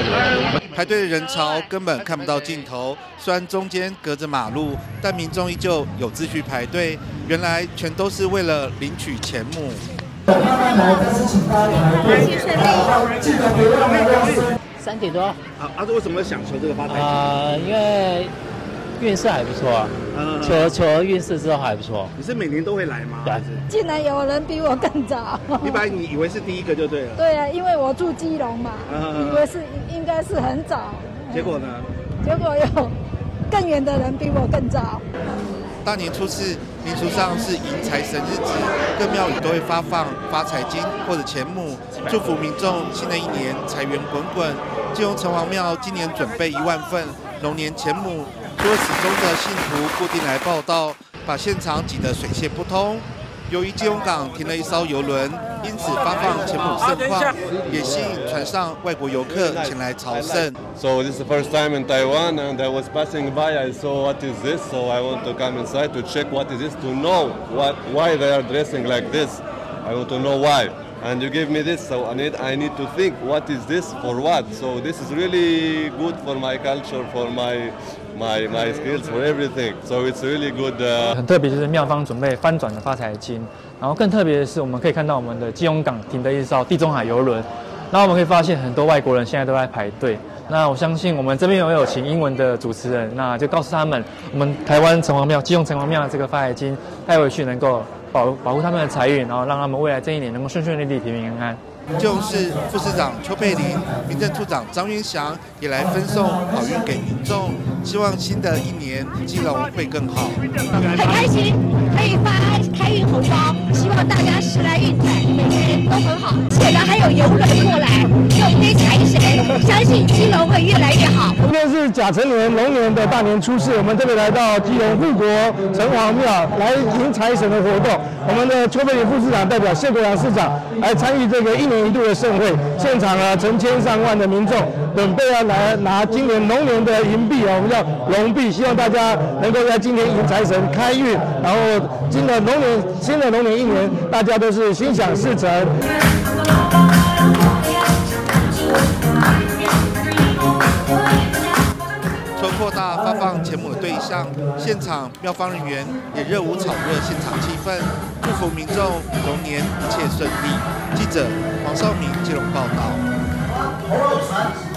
排队的人潮根本看不到尽头，虽然中间隔着马路，但民众依旧有秩序排队。原来全都是为了领取钱母。 3点多。 这为什么想求这个发财金？ 因为运势还不错啊。求运势之后还不错。 你是每年都会来吗？ 对。 竟然有人比我更早。 你以为是第一个就对了。 对啊，因为我住基隆嘛，以为是应该是很早。 结果呢？ 结果有更远的人比我更早。 大年初四，民俗上是迎财神日子，各庙宇都会发放发财金或者钱母，祝福民众新的一年财源滚滚。基隆城隍庙今年准备1万份龙年钱母，除了始终的信徒固定来报到，把现场挤得水泄不通。由于基隆港停了一艘邮轮，因此发放钱母盛况，也吸引船上外国游客前来朝圣。 So this is the first time in Taiwan, and I was passing by. I saw what is this, so I want to come inside to check what is this, to know why they are dressing like this. I want to know why. And you give me this, so I need to think what is this for what. So this is really good for my culture, for my skills, for everything. So it's really good. 很特别就是庙方准备翻转的发财金，然后更特别的是我们可以看到我们的基隆港停的一艘地中海邮轮，然后我们可以发现很多外国人现在都在排队。那我相信我们这边有请英文的主持人，那就告诉他们，我们台湾城隍庙、基隆城隍庙的这个发财金带回去能够保护他们的财运，然后让他们未来这一年能够顺顺利利、平平安安。 基隆市副市长邱佩玲、民政处长张云祥也来分送好运给民众，希望新的一年基隆会更好。 很开心可以发开运红包，希望大家时来运转，每天都很好。现在还有邮轮过来送给财神，相信基隆会越来越好。 今天是甲辰年龙年的大年初四，我们特别来到基隆护国城隍庙来迎财神的活动。我们的邱佩玲副市长代表谢国良市长来参与这个1年1度的盛会，现场成千上万的民众准备要来拿今年龙年的银币我们叫龙币，希望大家能够在今天迎财神开运，然后新的龙年一年，大家都是心想事成。 除了扩大发放钱母的对象，现场庙方人员也热舞炒热现场气氛，祝福民众龙年一切顺利。记者黄少明基隆报道。